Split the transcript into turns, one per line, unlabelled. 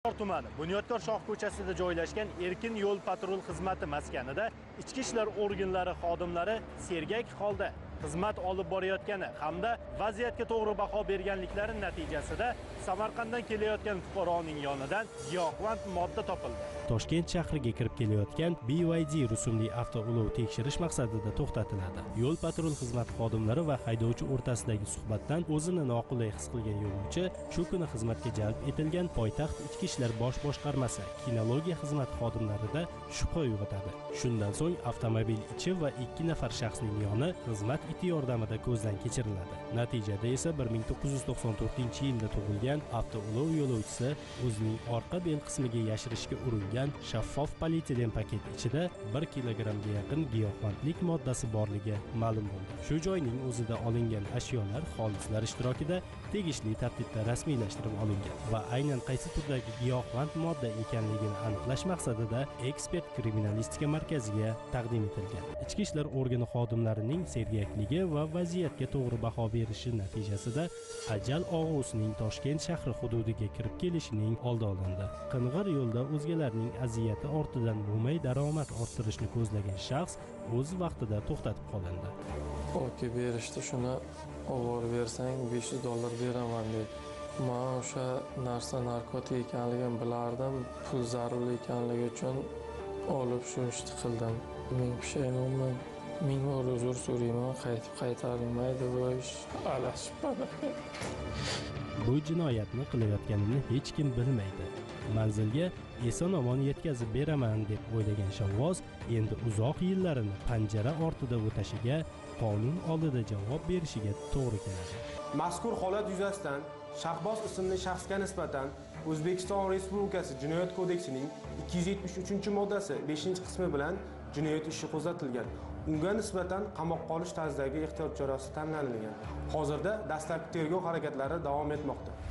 tumani Bunyodkor shoh ko'chasida joylashgan erkin yo'l patrul xizmati maskanida ichki ishlar organlari xodimlari sergak holda xizmat olib borayotgani hamda vaziyatga to'g'ri baho berganliklari natijasida Samarqanddan kelayotgan fuqaroning yonidan giyohvand modda topildi. Toshkent shahriga kirib kelayotgan BYD rusumli avtoulov tekshirish maqsadida to'xtatiladi. Yo'l patrul xizmat xodimlari va haydovchi o'rtasidagi suhbatdan o'zini noqulay his qilgan yo'lovchi shu kuni xizmatga jalb etilgan poytaxt ichki ishlar bosh boshqarmasi kinologiya xizmat xodimlarida shubha uyg'otadi. Shundan so'ng avtomobil ichi va 2 nafar shaxsning yoni xizmat iti yordamida ko'zdan kechiriladi. Natijada esa 1994-yilda tug'ilgan avtoulov yo'lovchisi o'zining orqa bel qismiga yashirishga uringan shaffof polietilen paket ichida 1 kilogramga yaqin giyohvandlik moddasi borligi ma'lum bo'ldi. Shu joyning o'zida olingan ashyolar xolislar ishtirokida tegishli tartibda rasmiylashtirib olingan va aynan qaysi turdagi giyohvand modda ekanligini aniqlash maqsadida ekspert kriminalistika markaziga taqdim etilgan. Ichki ishlar organi xodimlarining sergakligi va vaziyatga to'g'ri baho berishi natijasida ajal og'usining Toshkent shahri hududiga kirib kelishining oldi olindi. Qing'ir yo'lda o'zgalarning aziyati ortidan mo'may daromad orttirishni ko'zlagan shaxs o'z vaqtida to'xtatib qolindi.
Oke berishdi, shuni olib bersang $500 beraman dedi. Men o'sha narsa narkotik ekanligini bilardim, pul zarur ekanligi uchun olib shu ishni qildim. Men pushaymonman. Ming bor uzr so'rayman, qaytarilmaydi bu ish. Alashibman.
Bu jinoyatni qilayotganini hech kim bilmaydi. Manzilga eson-omon yetkazib beraman deb o'ylagan Shavvoz endi uzoq yillarini panjara ortida o'tashiga, qonun oldida javob berishiga to'g'ri keladi.
Mazkur holat yuzasidan Shahboz ismli shaxsga nisbatan O'zbekiston Respublikasi Jinoyat kodeksining 273-moddasi 5-qismi bilan jinoyat ishi qo'zg'atilgan. Unga nisbatan qamoqqa olish tarzidagi ehtiyot chorasi tanlanilgan. Hozirda dastlabki tergov harakatlari davom etmoqda.